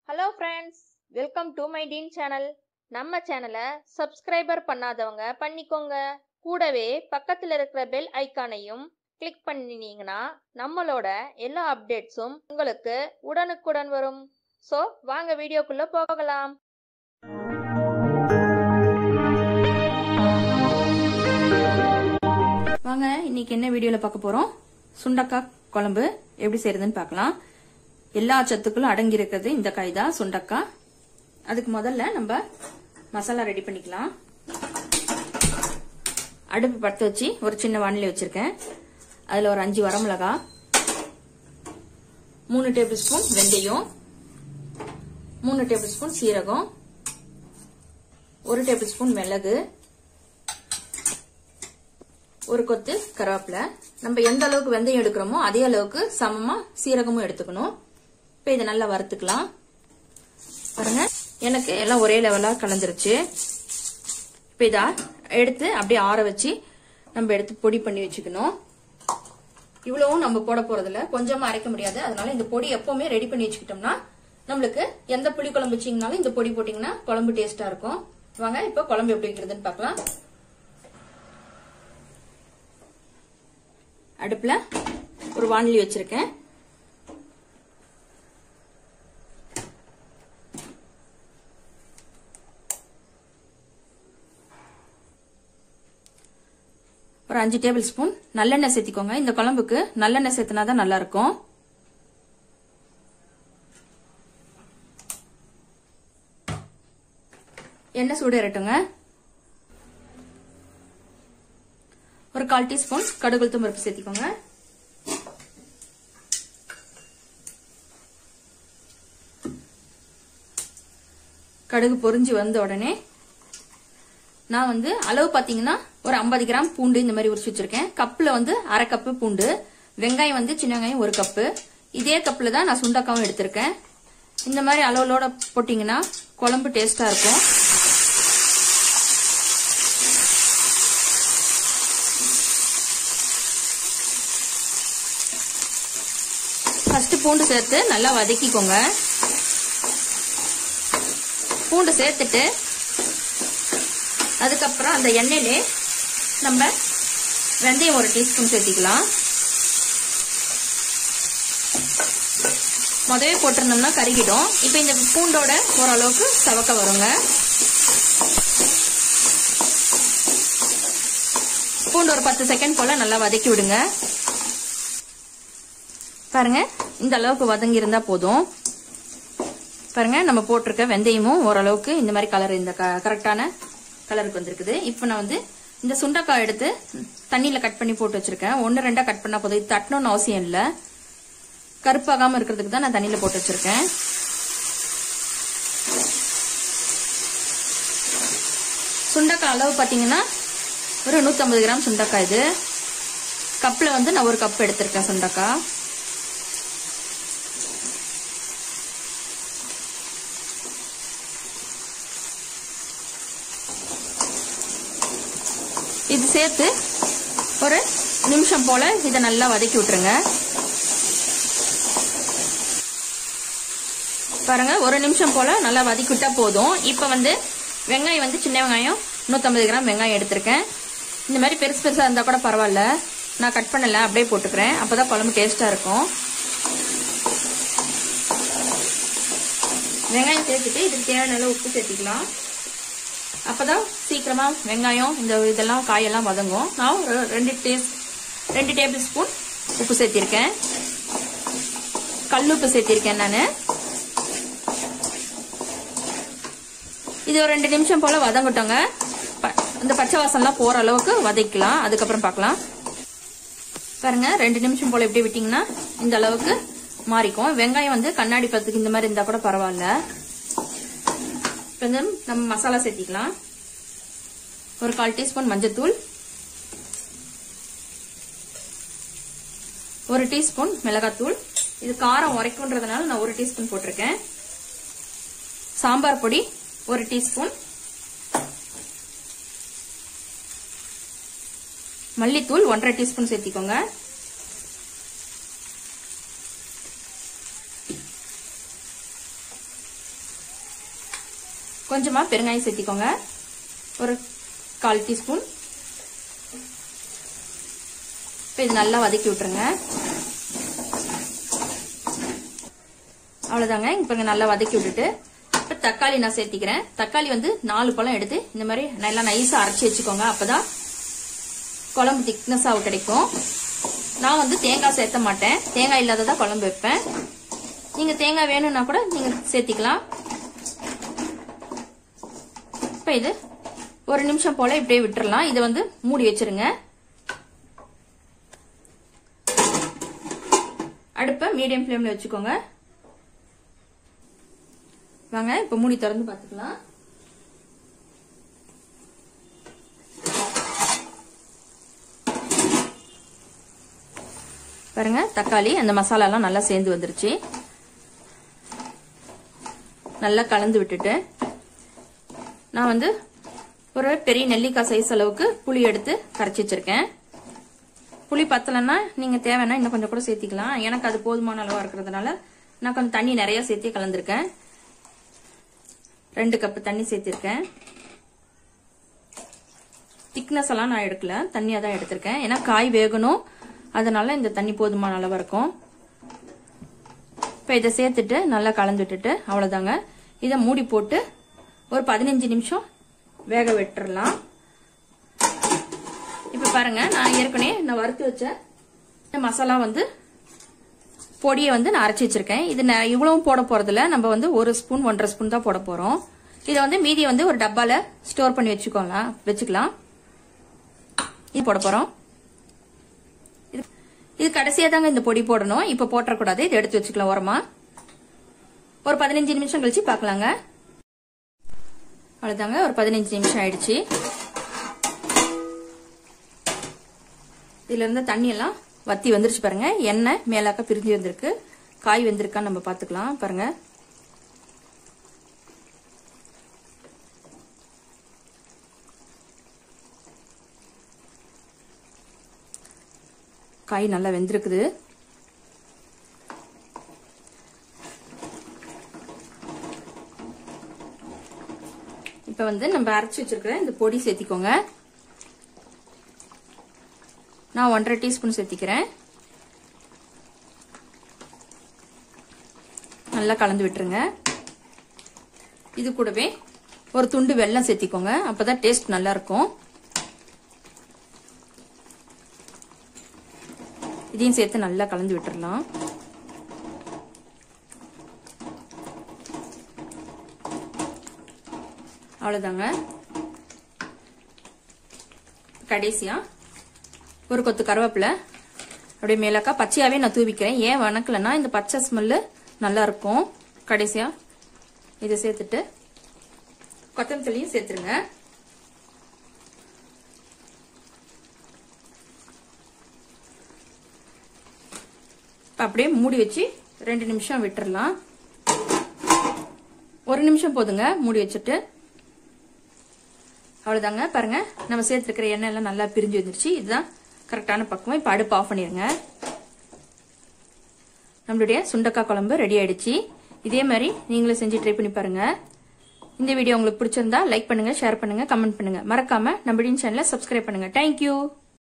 Hello friends, welcome to my Dean channel. நம்ம சேனலை subscriber பண்ணாதவங்க பண்ணிக்கோங்க. கூடவே பக்கத்துல இருக்கிற பெல் ஐகானையும் கிளிக் பண்ணினீங்கன்னா நம்மளோட எல்லா அப்டேட்ஸும் உங்களுக்கு உடனுக்குடன் வரும். சோ வாங்க வீடியோக்குள்ள போகலாம். வாங்க இன்னைக்கு என்ன வீடியோல பார்க்க போறோம், சுண்டக்காய் குழம்பு எப்படி செய்யறதுன்னு பார்க்கலாம். எல்லா சத்துக்களும் அடங்கி இருக்கிறது இந்த காய் தான் சுண்டக்காய். அதுக்கு முதல்ல நம்ம மசாலா ரெடி பண்ணிக்கலாம். அடுப்பு பற்ற வச்சு ஒரு சின்ன வானிலை வச்சிருக்கேன். அதுல ஒரு 5 வரமிளகாய், 3 டேபிள் ஸ்பூன் வெந்தயம், 3 டேபிள் ஸ்பூன் சீரகம், 1 டேபிள் ஸ்பூன் மிளகு, ஒரு கொத்து கருவேப்பிலை. நம்ம எந்த அளவுக்கு வெந்தயம் எடுக்கிறோமோ அதே அளவுக்கு சமமா சீரகமும் எடுத்துக்கணும். இப்ப இதை நல்லா வறுத்துக்கலாம். பாருங்க, எனக்கு எல்லாம் ஒரே லெவலா கலந்துருச்சு. இப்ப இதை எடுத்து அப்படியே ஆற வச்சு நம்ம எடுத்து பொடி பண்ணி வச்சுக்கணும். இவ்வளவும் நம்ம போட போறதுல கொஞ்சமா அரைக்க முடியாது. அதனால இந்த பொடி எப்பவுமே ரெடி பண்ணி வச்சுக்கிட்டோம்னா நம்மளுக்கு எந்த புளி குழம்பு வச்சீங்கனாலும் இந்த பொடி போட்டீங்கன்னா குழம்பு டேஸ்டா இருக்கும். வாங்க இப்ப குழம்பு எப்படி வைக்கிறதுன்னு பார்க்கலாம். அடுப்புல ஒரு வாணலி வச்சிருக்கேன். ஒரு 5 டேபிள் ஸ்பூன் நல்லெண்ணெய் சேர்த்திக்கோங்க. இந்த குழம்புக்கு நல்லெண்ணெய் சேர்த்தினாதான் நல்லா இருக்கும். எண்ணெய் சூடு ஏறட்டுங்க. ஒரு 1/4 டீஸ்பூன் கடுகு உளுத்தம் பருப்பு சேர்த்திக்கோங்க. கடுகு பொரிஞ்சு வந்த உடனே நான் அளவு பாத்தீங்கன்னா ஒரு 50 கிராம் பூண்டு இந்த மாதிரி உரிச்சு வச்சிருக்கேன். கப்ல 1/2 கப்பு பூண்டு, வெங்காயம் சின்ன வெங்காயம் 1 கப்பு. இதே கப்ல தான் நான் சுண்டக்காவும் எடுத்திருக்கேன். இந்த மாதிரி அளவுலோட போட்டீங்கன்னா குழம்பு டேஸ்டா இருக்கும். ஃபர்ஸ்ட் பூண்டு சேர்த்து நல்லா வதக்கிக்கோங்க. பூண்டு சேர்த்துட்டு அதுக்கப்புறம் அந்த எண்ணெயிலே நம்ம வெந்தயம் 1 டீஸ்பூன் சேர்த்திக்கலாம். முதவே போட்டிருந்தோம்னா கருகிடும். இப்ப இந்த பூண்டோட ஓரளவுக்கு சவக்க வருங்க. பூண்டு ஒரு 10 செகண்ட் போல நல்லா வதக்கி விடுங்க. பாருங்க, இந்த அளவுக்கு வதங்கி இருந்தா போதும். பாருங்க, நம்ம போட்டிருக்க வெந்தயமும் ஓரளவுக்கு இந்த மாதிரி கலர், இந்த கரெக்டான கலருக்கு வந்திருக்குது. இப்ப நான் இந்த சுண்டக்காய் எடுத்து தண்ணியில கட் பண்ணி போட்டு வச்சிருக்கேன். 1-2 கட் பண்ணா போதும். இது தட்டணும்னு அவசியம் இல்ல. கருப்பாகாம இருக்கிறதுக்கு தான் நான் தண்ணியில போட்டு வச்சிருக்கேன். சுண்டக்காய் அளவு பாத்தீங்கன்னா ஒரு 150 கிராம் சுண்டக்காய். இது கப்ல நான் 1 கப் எடுத்திருக்கேன் சுண்டக்காய். இது சேர்த்து ஒரு நிமிஷம் போல இதை நல்லா வதக்கி விட்டுருங்க. பாருங்க, ஒரு நிமிஷம் போல நல்லா வதக்கி விட்டா போதும். இப்ப வெங்காயம் சின்ன வெங்காயம் 150 கிராம் வெங்காயம் எடுத்திருக்கேன். இந்த மாதிரி பெருசு பெருசா இருந்தா கூட பரவாயில்ல, நான் கட் பண்ணல, அப்படியே போட்டுக்கிறேன். அப்பதான் குழம்பு டேஸ்டா இருக்கும். வெங்காயம் சேர்த்துட்டு இதுக்கு தேவையான உப்பு சேர்த்திக்கலாம். அப்பதான் சீக்கிரமா வெங்காயம் இதெல்லாம் காயெல்லாம் வதங்கும். நான் ஒரு 2 டேபிள் ஸ்பூன் உப்பு சேர்த்திருக்கேன். கல்லுப்பு சேர்த்திருக்கேன் நானு. இது ஒரு 2 நிமிஷம் போல வதங்கட்டோங்க. இந்த பச்சை வாசம்லாம் போற அளவுக்கு வதக்கலாம். அதுக்கப்புறம் பார்க்கலாம். பாருங்க, 2 நிமிஷம் போல இப்படி விட்டீங்கன்னா இந்த அளவுக்கு மாறிக்கும். வெங்காயம் கண்ணாடி பத்துக்கு இந்த மாதிரி இருந்தா கூட பரவாயில்ல. நம்ம மசாலா சேர்த்திக்கலாம். ஒரு 1/4 டீஸ்பூன் மஞ்சத்தூள், 1 டீஸ்பூன் மிளகாத்தூள். இது காரம் உரைக்கும்ன்றதுனால நான் 1 டீஸ்பூன் போட்டிருக்கேன். சாம்பார் பொடி 1 டீஸ்பூன், மல்லித்தூள் 1/2 டீஸ்பூன் சேர்த்திக்கோங்க. கொஞ்சமா பெருங்காயம் சேர்த்திக்கோங்க, ஒரு 1/4 டீஸ்பூன். இப்போ இது நல்லா வதக்கி விட்டுருங்க. அவ்வளவுதாங்க. இப்போ நல்லா வதக்கி விட்டுட்டு இப்போ தக்காளி நான் சேர்த்திக்கிறேன். தக்காளி வந்து 4 பழம் எடுத்து இந்த மாதிரி நல்லா நைஸா அரைச்சி வச்சுக்கோங்க. அப்பதான் குழம்பு திக்னஸா கிடைக்கும். நான் வந்து தேங்காய் சேர்த்த மாட்டேன், தேங்காய் இல்லாததா குழம்பு வைப்பேன். நீங்க தேங்காய் வேணும்னா கூட நீங்க சேர்த்திக்கலாம். இப்ப இது 1 நிமிஷம் போல இப்படியே விட்டுறலாம். இதை வந்து மூடி வச்சிருங்க. அடுப்பை மீடியம் ஃப்ளேம்ல வச்சுக்கோங்க. வாங்க இப்ப மூடி திறந்து பாத்துக்கலாம். பாருங்க, தக்காளி அந்த மசாலா எல்லாம் நல்லா சேர்ந்து வந்துருச்சு. நல்லா கலந்து விட்டுட்டு நான் வந்து ஒரு பெரிய நெல்லிக்காய் சைஸ் அளவுக்கு புளி எடுத்து கரைச்சி வச்சிருக்கேன். புளி பத்தலைன்னா நீங்க தேவைன்னா இன்னும் கொஞ்சம் கூட சேர்த்திக்கலாம். எனக்கு அது போதுமான அளவா இருக்கிறதுனால நான் கொஞ்சம் தண்ணி நிறைய சேர்த்து கலந்துருக்கேன். 2 கப் தண்ணி சேர்த்திருக்கேன். திக்னஸ் எல்லாம் நான் எடுக்கல, தண்ணியா தான் எடுத்திருக்கேன். ஏன்னா காய் வேகணும், அதனால இந்த தண்ணி போதுமான அளவா இருக்கும். இப்ப இதை சேர்த்துட்டு நல்லா கலந்து விட்டுட்டு அவ்வளவுதாங்க. இதை மூடி போட்டு ஒரு 15 நிமிஷம் வேக விட்டுறலாம். இப்ப பாருங்க, நான் ஏற்கனவே நான் வறுத்து வச்ச மசாலா வந்து பொடியை வந்து நான் அரைச்சி வச்சிருக்கேன். இது இவ்வளவும் போட போறதுல நம்ம வந்து 1 ஸ்பூன் 1.5 ஸ்பூன் தான் போட போறோம். இதை வந்து மீதியை வந்து ஒரு டப்பால ஸ்டோர் பண்ணி வச்சுக்கலாம். இது போட போறோம். இது கடைசியா தாங்க இந்த பொடி போடணும், இப்ப போட்டக்கூடாது. இதை எடுத்து வச்சுக்கலாம் ஓரமா. ஒரு 15 நிமிஷம் கழிச்சு பாக்கலாங்க. அவ்வளவுதாங்க, ஒரு 15 நிமிஷம் ஆயிடுச்சு. இதுல இருந்த தண்ணி எல்லாம் வத்தி வந்துருச்சு பாருங்க. எண்ணெய் மேலாக்க பிரிஞ்சு வந்திருக்கு. காய் வெந்திருக்கான்னு நம்ம பாத்துக்கலாம். பாருங்க, காய் நல்லா வெந்திருக்குது. இப்ப வந்து நம்ம அரைச்சு வச்சிருக்கிற இந்த பொடி சேர்த்திக்கோங்க. நான் 1.5 டீஸ்பூன் சேர்த்திக்கிறேன். நல்லா கலந்து விட்டுருங்க. இது கூடவே ஒரு துண்டு வெல்லம் சேர்த்திக்கோங்க, அப்பதான் டேஸ்ட் நல்லா இருக்கும். இதையும் சேர்த்து நல்லா கலந்து விட்டுறலாம். அவ்வளவுதாங்க. கடைசியா ஒரு கொத்து கருவேப்பிலை அப்படியே மேலாக்கா பச்சையாவே நான் தூவிக்கிறேன். ஏன் வணக்கலன்னா இந்த பச்சை ஸ்மெல்லு நல்லா இருக்கும். கடைசியா இதை சேர்த்துட்டு கொத்தமல்லியும் சேர்த்துருங்க. அப்படியே மூடி வச்சு 2 நிமிஷம் விட்டுறலாம். 1 நிமிஷம் போதுங்க மூடி வச்சுட்டு. அவ்வளவுதாங்க. பாருங்க, நம்ம சேர்த்துருக்கிற எண்ணெய் எல்லாம் நல்லா பிரிஞ்சு வந்துருச்சு. இதுதான் கரெக்டான பக்குவம். இப்ப அடுப்பு ஆஃப் பண்ணிருங்க. நம்மளுடைய சுண்டக்காய் குழம்பு ரெடி ஆயிடுச்சு. இதே மாதிரி நீங்களும் செஞ்சு ட்ரை பண்ணி பாருங்க. இந்த வீடியோ உங்களுக்கு பிடிச்சிருந்தா லைக் பண்ணுங்க, ஷேர் பண்ணுங்க, கமெண்ட் பண்ணுங்க. மறக்காம நம்மளுடைய சேனலை சப்ஸ்கிரைப் பண்ணுங்க. தேங்க்யூ.